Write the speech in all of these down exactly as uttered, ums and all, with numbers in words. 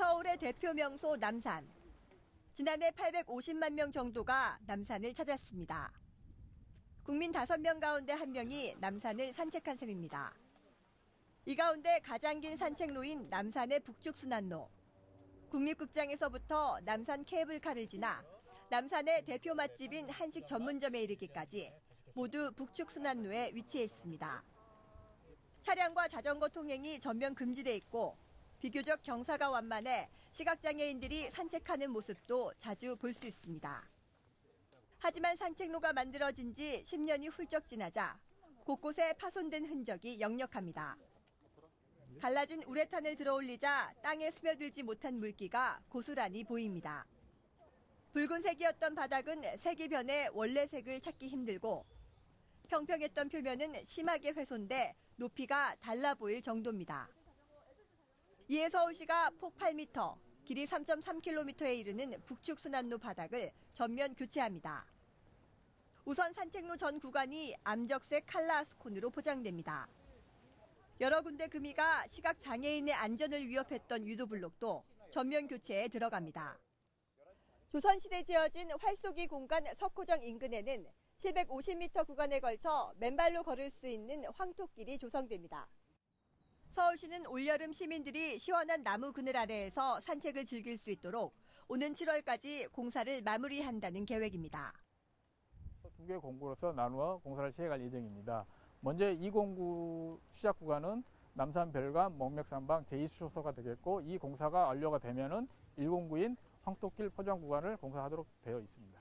서울의 대표 명소 남산. 지난해 팔백오십만 명 정도가 남산을 찾았습니다. 국민 다섯 명 가운데 한 명이 남산을 산책한 셈입니다. 이 가운데 가장 긴 산책로인 남산의 북측순환로. 국립극장에서부터 남산 케이블카를 지나 남산의 대표 맛집인 한식 전문점에 이르기까지 모두 북측순환로에 위치해 있습니다. 차량과 자전거 통행이 전면 금지돼 있고 비교적 경사가 완만해 시각장애인들이 산책하는 모습도 자주 볼 수 있습니다. 하지만 산책로가 만들어진 지 십 년이 훌쩍 지나자 곳곳에 파손된 흔적이 역력합니다. 갈라진 우레탄을 들어올리자 땅에 스며들지 못한 물기가 고스란히 보입니다. 붉은색이었던 바닥은 색이 변해 원래 색을 찾기 힘들고 평평했던 표면은 심하게 훼손돼 높이가 달라 보일 정도입니다. 이에 서울시가 폭 팔 미터, 길이 삼 점 삼 킬로미터에 이르는 북측순환로 바닥을 전면 교체합니다. 우선 산책로 전 구간이 암적색 칼라스콘으로 포장됩니다. 여러 군데 금이가 시각장애인의 안전을 위협했던 유도블록도 전면 교체에 들어갑니다. 조선시대 지어진 활쏘기 공간 석호정 인근에는 칠백오십 미터 구간에 걸쳐 맨발로 걸을 수 있는 황토길이 조성됩니다. 서울시는 올여름 시민들이 시원한 나무 그늘 아래에서 산책을 즐길 수 있도록 오는 칠월까지 공사를 마무리한다는 계획입니다. 두 개 공구로서 나누어 공사를 시행할 예정입니다. 먼저 이 공구 시작 구간은 남산 별관 목맥산방 제이 수소가 되겠고, 이 공사가 완료가 되면은 일 공구인 황토길 포장 구간을 공사하도록 되어 있습니다.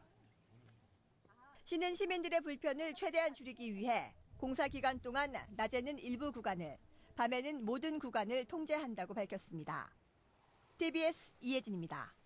시는 시민들의 불편을 최대한 줄이기 위해 공사 기간 동안 낮에는 일부 구간을, 밤에는 모든 구간을 통제한다고 밝혔습니다. 티비에스 이혜진입니다.